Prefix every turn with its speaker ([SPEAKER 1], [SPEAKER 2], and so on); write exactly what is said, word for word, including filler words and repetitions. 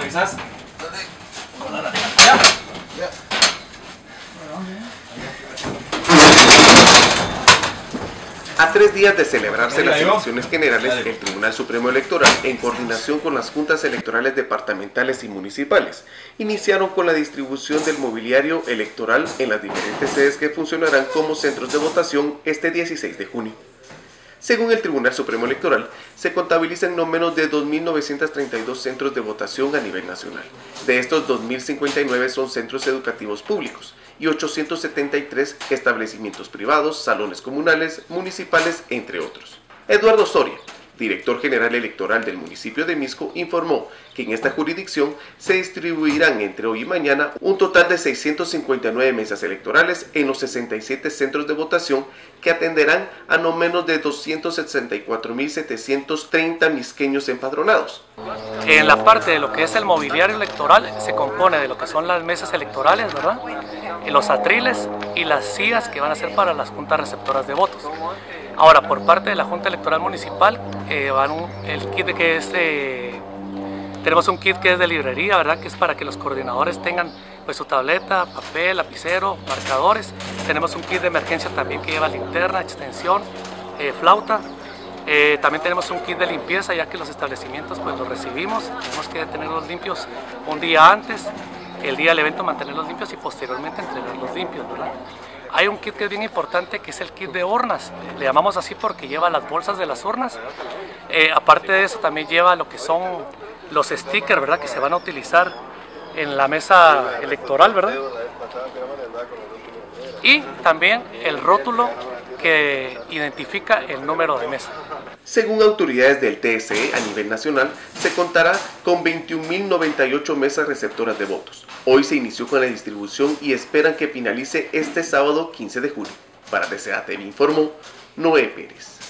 [SPEAKER 1] avisas.
[SPEAKER 2] A tres días de celebrarse las elecciones generales, el Tribunal Supremo Electoral, en coordinación con las juntas electorales departamentales y municipales, iniciaron con la distribución del mobiliario electoral en las diferentes sedes que funcionarán como centros de votación este dieciséis de junio. Según el Tribunal Supremo Electoral, se contabilizan no menos de dos mil novecientos treinta y dos centros de votación a nivel nacional. De estos, dos mil cincuenta y nueve son centros educativos públicos y ochocientos setenta y tres establecimientos privados, salones comunales, municipales, entre otros. Eduardo Soria, director general electoral del municipio de Misco, informó que en esta jurisdicción se distribuirán entre hoy y mañana un total de seiscientas cincuenta y nueve mesas electorales en los sesenta y siete centros de votación que atenderán a no menos de doscientos sesenta y cuatro mil setecientos treinta misqueños empadronados.
[SPEAKER 3] En la parte de lo que es el mobiliario electoral se compone de lo que son las mesas electorales, ¿verdad? Y los atriles y las sillas que van a ser para las juntas receptoras de votos. Ahora, por parte de la Junta Electoral Municipal, eh, van un, el kit de que es de, tenemos un kit que es de librería, ¿verdad? Que es para que los coordinadores tengan pues su tableta, papel, lapicero, marcadores. Tenemos un kit de emergencia también que lleva linterna, extensión, eh, flauta. Eh, también tenemos un kit de limpieza, ya que los establecimientos pues los recibimos, tenemos que tenerlos limpios un día antes, el día del evento mantenerlos limpios y posteriormente entregarlos limpios, ¿verdad? Hay un kit que es bien importante, que es el kit de urnas, le llamamos así porque lleva las bolsas de las urnas. Eh, aparte de eso también lleva lo que son los stickers, ¿verdad? Que se van a utilizar en la mesa electoral, ¿verdad? Y también el rótulo que identifica el número de mesa.
[SPEAKER 2] Según autoridades del T S E a nivel nacional, se contará con veintiún mil noventa y ocho mesas receptoras de votos. Hoy se inició con la distribución y esperan que finalice este sábado quince de junio. Para D C A T V informó Noé Pérez.